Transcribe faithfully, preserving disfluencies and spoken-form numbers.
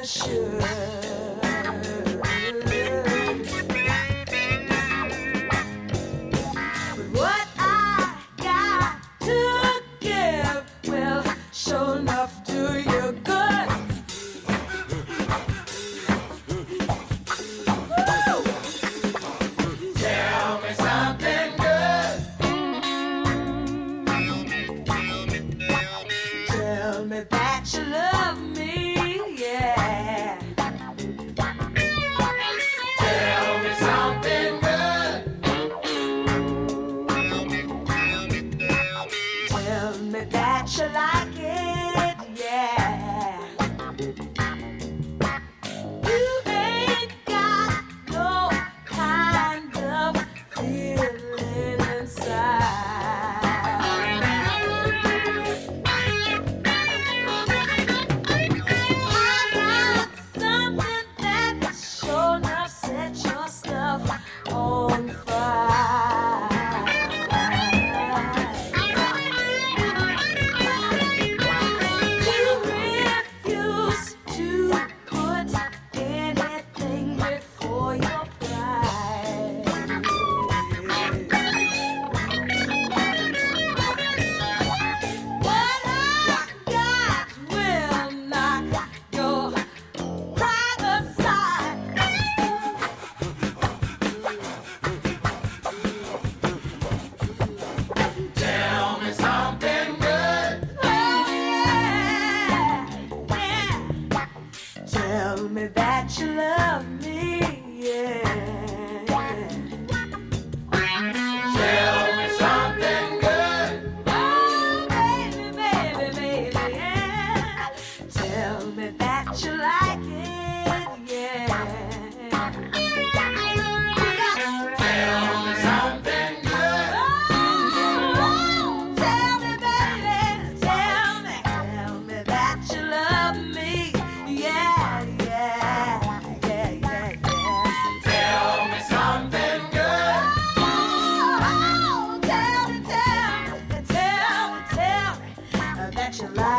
should. But what I got to give will sure enough do you good. Woo! Tell me something good. Tell me that you love me, yeah. Tell me something good. Tell me that you like it, yeah. You ain't got no kind of feeling inside. I got something that sure enough set your stuff on fire. You refuse to put anything before your pride. What I got will knock your private side. Tell me something good. Oh yeah, yeah. Tell me that you love me, yeah. Tell me something good. Oh baby, baby, baby, yeah. Tell me that you like it, yeah. Tell me something good. Oh, tell me, baby, tell me, tell me that you love me, yeah, yeah, yeah, yeah, yeah. Tell me something good. Oh, tell me, tell me, tell me, tell me that you like.